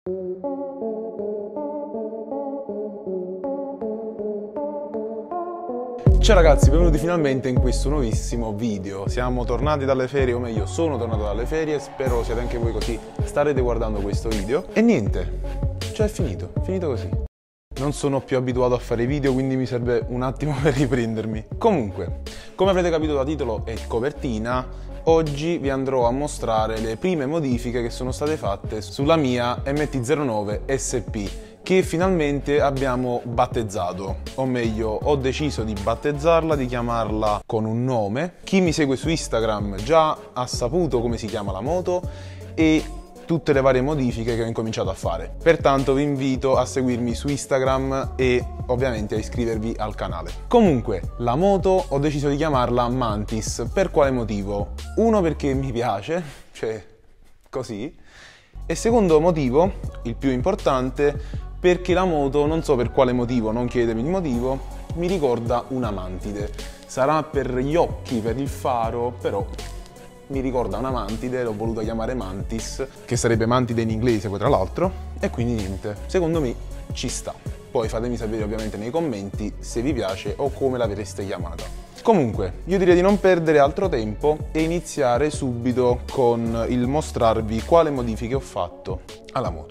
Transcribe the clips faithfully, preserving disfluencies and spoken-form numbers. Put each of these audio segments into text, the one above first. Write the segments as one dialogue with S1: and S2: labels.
S1: Ciao ragazzi, benvenuti finalmente in questo nuovissimo video. Siamo tornati dalle ferie, o meglio sono tornato dalle ferie, spero siate anche voi così starete guardando questo video. E niente, cioè è finito, finito così. Non sono più abituato a fare video, quindi mi serve un attimo per riprendermi. Comunque, come avrete capito da titolo e copertina, oggi vi andrò a mostrare le prime modifiche che sono state fatte sulla mia M T zero nove S P, che finalmente abbiamo battezzato, o meglio ho deciso di battezzarla, di chiamarla con un nome. Chi mi segue su Instagram già ha saputo come si chiama la moto e tutte le varie modifiche che ho incominciato a fare. Pertanto vi invito a seguirmi su Instagram e ovviamente a iscrivervi al canale. Comunque, la moto ho deciso di chiamarla Mantis. Per quale motivo? Uno, perché mi piace, cioè così, e secondo motivo, il più importante, perché la moto, non so per quale motivo, non chiedetemi il motivo, mi ricorda una mantide. Sarà per gli occhi, per il faro, però mi ricorda una mantide, l'ho voluta chiamare Mantis, che sarebbe mantide in inglese poi tra l'altro, e quindi niente, secondo me ci sta. Poi fatemi sapere ovviamente nei commenti se vi piace o come l'avreste chiamata. Comunque, io direi di non perdere altro tempo e iniziare subito con il mostrarvi quale modifiche ho fatto alla moto.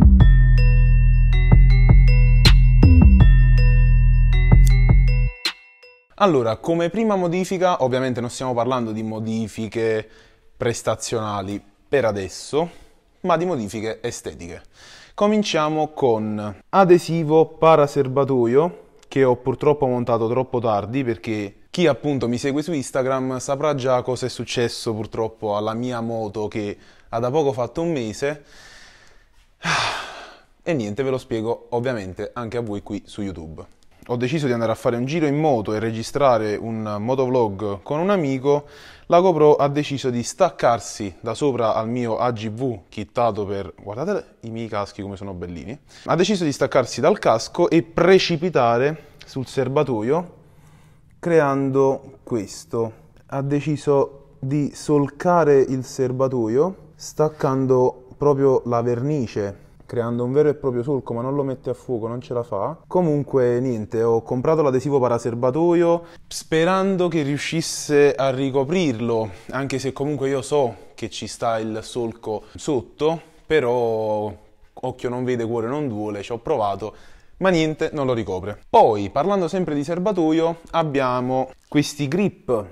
S1: Allora, come prima modifica, ovviamente non stiamo parlando di modifiche prestazionali per adesso, ma di modifiche estetiche. Cominciamo con adesivo paraserbatoio, che ho purtroppo montato troppo tardi, perché chi appunto mi segue su Instagram saprà già cosa è successo purtroppo alla mia moto che ha da poco fatto un mese. E niente, ve lo spiego ovviamente anche a voi qui su YouTube. Ho deciso di andare a fare un giro in moto e registrare un motovlog con un amico. La GoPro ha deciso di staccarsi da sopra al mio A G V kittato per... guardate i miei caschi come sono bellini. Ha deciso di staccarsi dal casco e precipitare sul serbatoio creando questo. Ha deciso di solcare il serbatoio staccando proprio la vernice, creando un vero e proprio solco, ma non lo mette a fuoco, non ce la fa. Comunque niente, ho comprato l'adesivo paraserbatoio sperando che riuscisse a ricoprirlo, anche se comunque io so che ci sta il solco sotto, però occhio non vede, cuore non duole, ci ho provato, ma niente, non lo ricopre. Poi, parlando sempre di serbatoio, abbiamo questi grip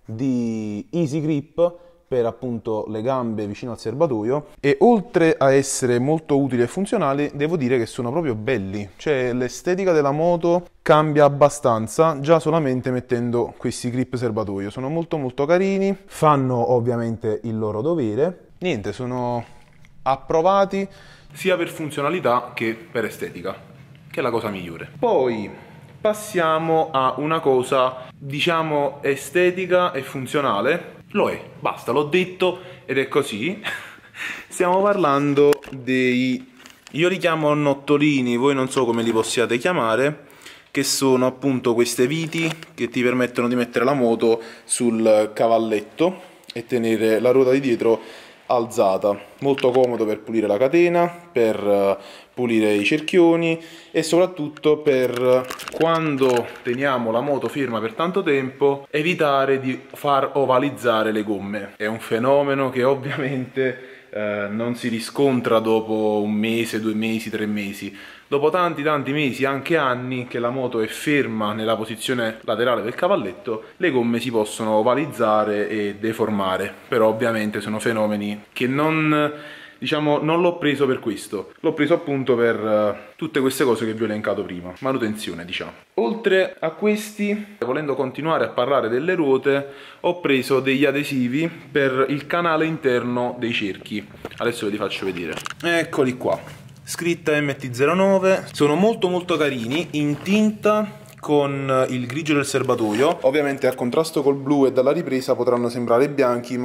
S1: di Easy Grip per appunto le gambe vicino al serbatoio, e oltre a essere molto utili e funzionali devo dire che sono proprio belli, cioè l'estetica della moto cambia abbastanza già solamente mettendo questi grip serbatoio. Sono molto molto carini, fanno ovviamente il loro dovere, niente, sono approvati sia per funzionalità che per estetica, che è la cosa migliore. Poi passiamo a una cosa diciamo estetica e funzionale. Lo è, basta, l'ho detto ed è così. Stiamo parlando dei... io li chiamo nottolini, voi non so come li possiate chiamare, che sono appunto queste viti che ti permettono di mettere la moto sul cavalletto e tenere la ruota di dietro alzata. Molto comodo per pulire la catena, per pulire i cerchioni e soprattutto per quando teniamo la moto ferma per tanto tempo evitare di far ovalizzare le gomme. È un fenomeno che ovviamente eh, non si riscontra dopo un mese, due mesi, tre mesi. Dopo tanti tanti mesi, anche anni, che la moto è ferma nella posizione laterale del cavalletto, le gomme si possono ovalizzare e deformare. Però ovviamente sono fenomeni che non, diciamo, non l'ho preso per questo. L'ho preso appunto per uh, tutte queste cose che vi ho elencato prima. Manutenzione, diciamo. Oltre a questi, volendo continuare a parlare delle ruote, ho preso degli adesivi per il canale interno dei cerchi. Adesso ve li faccio vedere. Eccoli qua. Scritta M T zero nove, sono molto molto carini, in tinta con il grigio del serbatoio. Ovviamente a contrasto col blu e dalla ripresa potranno sembrare bianchi, ma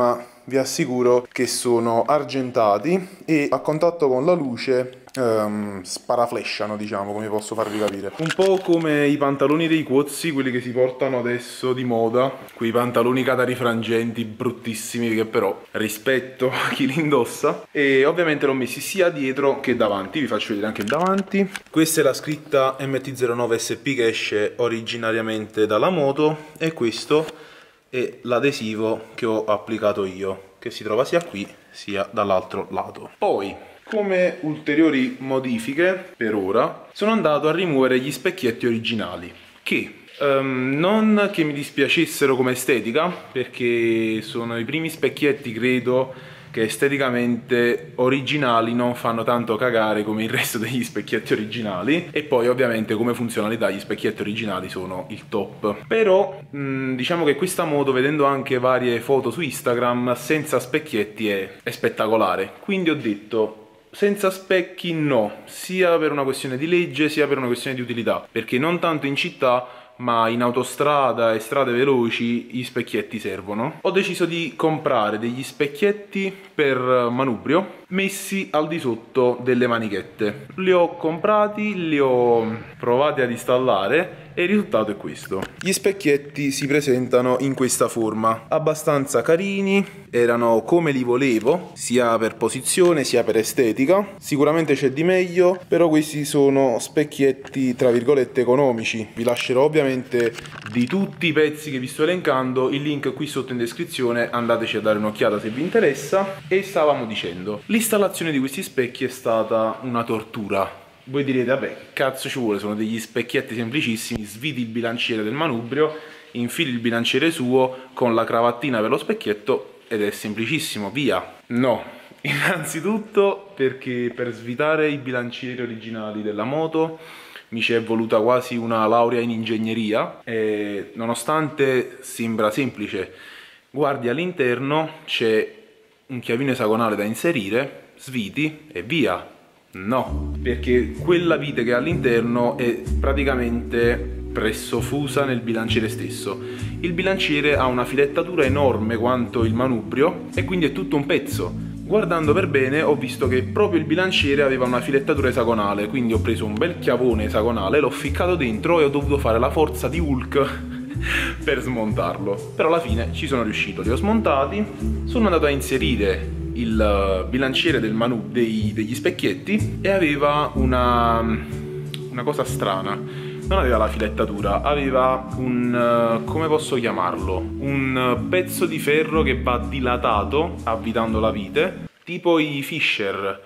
S1: vi assicuro che sono argentati e a contatto con la luce um, sparaflesciano, diciamo, come posso farvi capire. Un po' come i pantaloni dei Quozzi, quelli che si portano adesso di moda, quei pantaloni catarifrangenti bruttissimi che però rispetto a chi li indossa. E ovviamente l'ho messi sia dietro che davanti, vi faccio vedere anche il davanti. Questa è la scritta M T zero nove S P che esce originariamente dalla moto e questo e l'adesivo che ho applicato io, che si trova sia qui sia dall'altro lato. Poi, come ulteriori modifiche, per ora, sono andato a rimuovere gli specchietti originali, che um, non che mi dispiacessero come estetica, perché sono i primi specchietti, credo, che esteticamente originali non fanno tanto cagare come il resto degli specchietti originali, e poi ovviamente come funzionalità gli specchietti originali sono il top. Però mh, diciamo che questa moto, vedendo anche varie foto su Instagram, senza specchietti è, è spettacolare, quindi ho detto senza specchi no, sia per una questione di legge sia per una questione di utilità, perché non tanto in città ma in autostrada e strade veloci gli specchietti servono. Ho deciso di comprare degli specchietti per manubrio messi al di sotto delle manichette. Li ho comprati, li ho provati ad installare e il risultato è questo. Gli specchietti si presentano in questa forma, abbastanza carini, erano come li volevo, sia per posizione sia per estetica. Sicuramente c'è di meglio, però questi sono specchietti tra virgolette economici. Vi lascerò ovviamente di tutti i pezzi che vi sto elencando il link qui sotto in descrizione, andateci a dare un'occhiata se vi interessa. E stavamo dicendo, l'installazione di questi specchi è stata una tortura. Voi direte, vabbè, cazzo ci vuole, sono degli specchietti semplicissimi, sviti il bilanciere del manubrio, infili il bilanciere suo con la cravattina per lo specchietto ed è semplicissimo, via. No, innanzitutto perché per svitare i bilancieri originali della moto mi ci è voluta quasi una laurea in ingegneria e nonostante sembra semplice, guardi all'interno, c'è un chiavino esagonale da inserire, sviti e via. No, perché quella vite che ha all'interno è praticamente pressofusa nel bilanciere stesso. Il bilanciere ha una filettatura enorme quanto il manubrio e quindi è tutto un pezzo. Guardando per bene ho visto che proprio il bilanciere aveva una filettatura esagonale, quindi ho preso un bel chiavone esagonale, l'ho ficcato dentro e ho dovuto fare la forza di Hulk per smontarlo. Però alla fine ci sono riuscito, li ho smontati, sono andato a inserire il bilanciere del manu dei, degli specchietti e aveva una, una cosa strana, non aveva la filettatura, aveva un, come posso chiamarlo, un pezzo di ferro che va dilatato avvitando la vite, tipo i Fisher,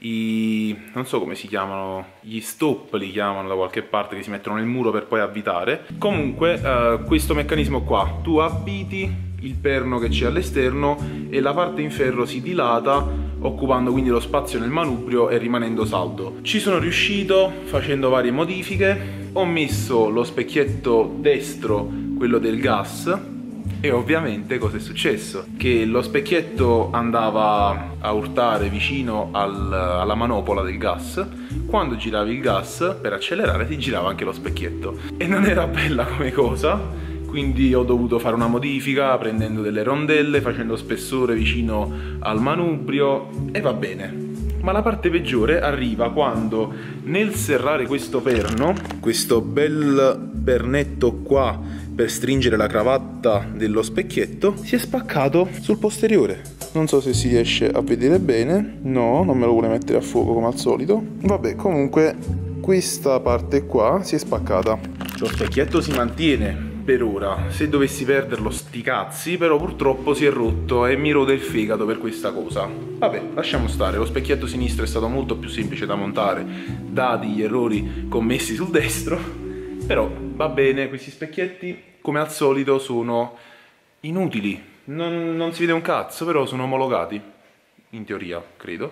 S1: i, non so come si chiamano, gli stop li chiamano da qualche parte, che si mettono nel muro per poi avvitare. Comunque eh, questo meccanismo qua, tu avviti il perno che c'è all'esterno e la parte in ferro si dilata, occupando quindi lo spazio nel manubrio e rimanendo saldo. Ci sono riuscito facendo varie modifiche, ho messo lo specchietto destro, quello del gas, e ovviamente cosa è successo? Che lo specchietto andava a urtare vicino al, alla manopola del gas. Quando giravi il gas per accelerare si girava anche lo specchietto e non era bella come cosa. Quindi ho dovuto fare una modifica prendendo delle rondelle, facendo spessore vicino al manubrio e va bene. Ma la parte peggiore arriva quando nel serrare questo perno, questo bel pernetto qua per stringere la cravatta dello specchietto, si è spaccato sul posteriore. Non so se si riesce a vedere bene, no, non me lo vuole mettere a fuoco come al solito. Vabbè, comunque questa parte qua si è spaccata. Lo specchietto si mantiene per ora, se dovessi perderlo sti cazzi, però purtroppo si è rotto e mi rode il fegato per questa cosa. Vabbè, lasciamo stare, lo specchietto sinistro è stato molto più semplice da montare dati gli errori commessi sul destro, però va bene, questi specchietti come al solito sono inutili, non, non si vede un cazzo, però sono omologati, in teoria, credo,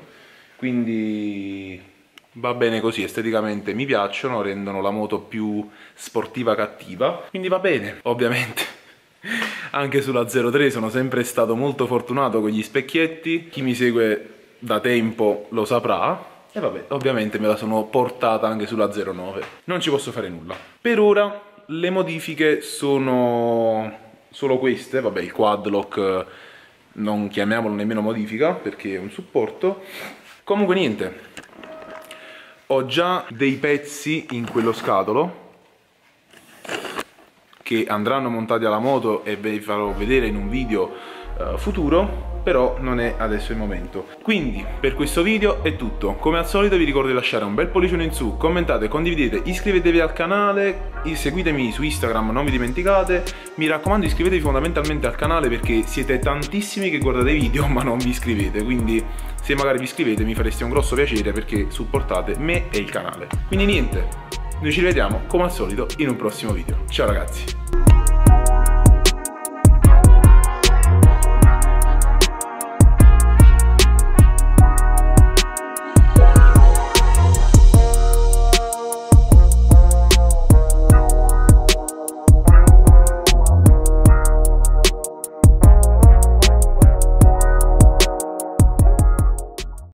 S1: quindi va bene così, esteticamente mi piacciono, rendono la moto più sportiva cattiva, quindi va bene. Ovviamente anche sulla zero tre sono sempre stato molto fortunato con gli specchietti, chi mi segue da tempo lo saprà, e vabbè, ovviamente me la sono portata anche sulla zero nove, non ci posso fare nulla. Per ora le modifiche sono solo queste, vabbè, il quad lock non chiamiamolo nemmeno modifica perché è un supporto. Comunque niente, ho già dei pezzi in quello scatolo che andranno montati alla moto e ve li farò vedere in un video uh, futuro, però non è adesso il momento. Quindi per questo video è tutto. Come al solito vi ricordo di lasciare un bel pollicione in su, commentate, condividete, iscrivetevi al canale, seguitemi su Instagram, non vi dimenticate. Mi raccomando, iscrivetevi fondamentalmente al canale perché siete tantissimi che guardate i video ma non vi iscrivete, quindi se magari vi iscrivete mi fareste un grosso piacere perché supportate me e il canale. Quindi niente, noi ci rivediamo come al solito in un prossimo video. Ciao ragazzi!